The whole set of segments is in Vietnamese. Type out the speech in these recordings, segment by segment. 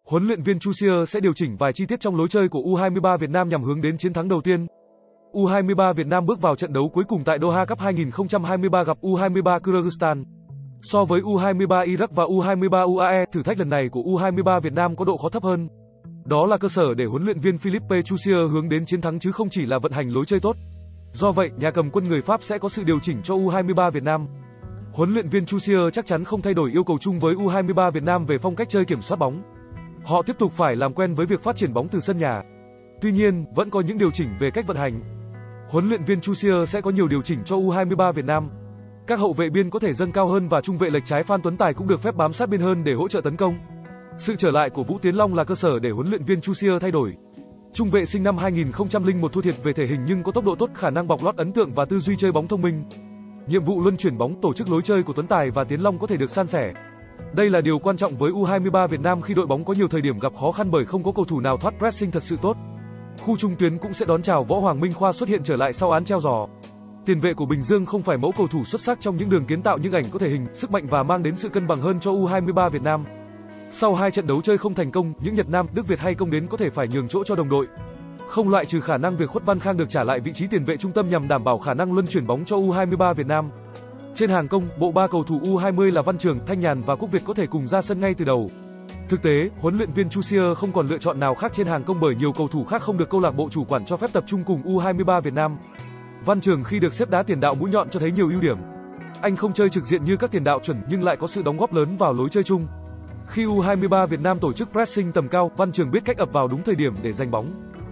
Huấn luyện viên Chu Xie sẽ điều chỉnh vài chi tiết trong lối chơi của U23 Việt Nam nhằm hướng đến chiến thắng đầu tiên. U23 Việt Nam bước vào trận đấu cuối cùng tại Doha Cup 2023 gặp U23 Kyrgyzstan. So với U23 Iraq và U23 UAE, thử thách lần này của U23 Việt Nam có độ khó thấp hơn. Đó là cơ sở để huấn luyện viên Philippe Chu Xie hướng đến chiến thắng chứ không chỉ là vận hành lối chơi tốt. Do vậy, nhà cầm quân người Pháp sẽ có sự điều chỉnh cho U23 Việt Nam. Huấn luyện viên Chu Xie chắc chắn không thay đổi yêu cầu chung với U23 Việt Nam về phong cách chơi kiểm soát bóng. Họ tiếp tục phải làm quen với việc phát triển bóng từ sân nhà. Tuy nhiên, vẫn có những điều chỉnh về cách vận hành. Huấn luyện viên Chu Xie sẽ có nhiều điều chỉnh cho U23 Việt Nam. Các hậu vệ biên có thể dâng cao hơn và trung vệ lệch trái Phan Tuấn Tài cũng được phép bám sát biên hơn để hỗ trợ tấn công. Sự trở lại của Vũ Tiến Long là cơ sở để huấn luyện viên Chu Xie thay đổi. Trung vệ sinh năm 2001 thua thiệt về thể hình nhưng có tốc độ tốt, khả năng bọc lót ấn tượng và tư duy chơi bóng thông minh. Nhiệm vụ luân chuyển bóng, tổ chức lối chơi của Tuấn Tài và Tiến Long có thể được san sẻ. Đây là điều quan trọng với U23 Việt Nam khi đội bóng có nhiều thời điểm gặp khó khăn bởi không có cầu thủ nào thoát pressing thật sự tốt. Khu trung tuyến cũng sẽ đón chào Võ Hoàng Minh Khoa xuất hiện trở lại sau án treo giò. Tiền vệ của Bình Dương không phải mẫu cầu thủ xuất sắc trong những đường kiến tạo nhưng ảnh có thể hình, sức mạnh và mang đến sự cân bằng hơn cho U23 Việt Nam. Sau 2 trận đấu chơi không thành công, những Nhật Nam, Đức Việt hay công đến có thể phải nhường chỗ cho đồng đội. Không loại trừ khả năng việc Khuất Văn Khang được trả lại vị trí tiền vệ trung tâm nhằm đảm bảo khả năng luân chuyển bóng cho U23 Việt Nam. Trên hàng công, bộ ba cầu thủ U20 là Văn Trường, Thanh Nhàn và Quốc Việt có thể cùng ra sân ngay từ đầu. Thực tế, huấn luyện viên Chu Xie không còn lựa chọn nào khác trên hàng công bởi nhiều cầu thủ khác không được câu lạc bộ chủ quản cho phép tập trung cùng U23 Việt Nam. Văn Trường khi được xếp đá tiền đạo mũi nhọn cho thấy nhiều ưu điểm. Anh không chơi trực diện như các tiền đạo chuẩn nhưng lại có sự đóng góp lớn vào lối chơi chung. Khi U23 Việt Nam tổ chức pressing tầm cao, Văn Trường biết cách ập vào đúng thời điểm để giành bóng.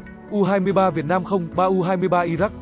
U23 Việt Nam 0-3 U23 Iraq.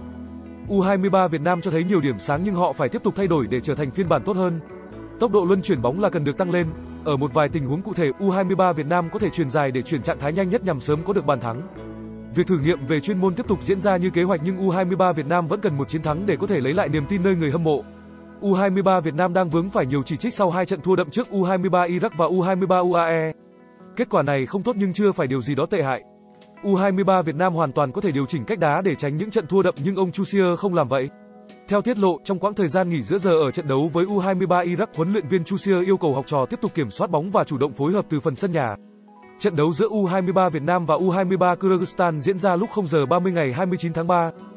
U23 Việt Nam cho thấy nhiều điểm sáng nhưng họ phải tiếp tục thay đổi để trở thành phiên bản tốt hơn. Tốc độ luân chuyển bóng là cần được tăng lên. Ở một vài tình huống cụ thể, U23 Việt Nam có thể chuyền dài để chuyển trạng thái nhanh nhất nhằm sớm có được bàn thắng. Việc thử nghiệm về chuyên môn tiếp tục diễn ra như kế hoạch nhưng U23 Việt Nam vẫn cần một chiến thắng để có thể lấy lại niềm tin nơi người hâm mộ. U23 Việt Nam đang vướng phải nhiều chỉ trích sau 2 trận thua đậm trước U23 Iraq và U23 UAE. Kết quả này không tốt nhưng chưa phải điều gì đó tệ hại. U23 Việt Nam hoàn toàn có thể điều chỉnh cách đá để tránh những trận thua đậm nhưng ông Chu Xie không làm vậy. Theo tiết lộ, trong quãng thời gian nghỉ giữa giờ ở trận đấu với U23 Iraq, huấn luyện viên Chu Xie yêu cầu học trò tiếp tục kiểm soát bóng và chủ động phối hợp từ phần sân nhà. Trận đấu giữa U23 Việt Nam và U23 Kyrgyzstan diễn ra lúc 0 giờ 30 ngày 29 tháng 3.